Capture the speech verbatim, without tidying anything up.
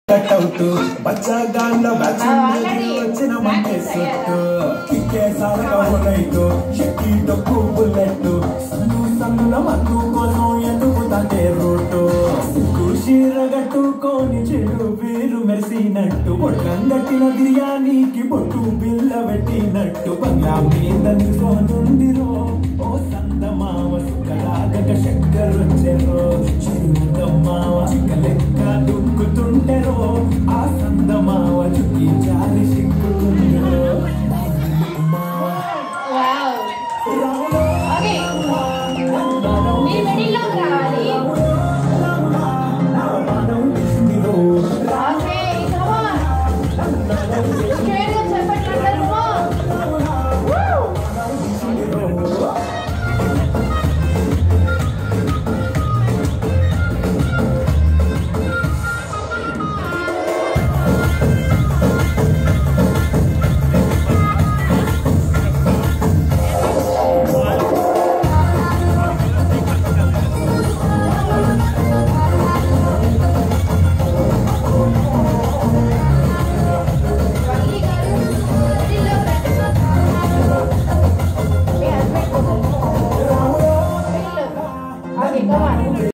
cutout బచ్చగాళ్ళ వచ్చిన మంటే సొట్టు కిక్కే సారగా శక్తి డొక్కు బుల్లెట్ సన్ను సన్నుల మందు కోసం ఎదుగుతాంటే రోడ్డు చీరగట్టుకొని చెడు వీరు మెరిసినట్టు బొట్టంగట్టిన బిర్యానీకి బొట్టు బిల్ల పెట్టినట్టు బంగ్లా మీద నిల్సోనుందిరో ఓ సందమావ సుఖలాగక చక్కరొచ్చెరో చిరుగమ్మావ చిక్క లెక్క దుక్కుతుంటెరో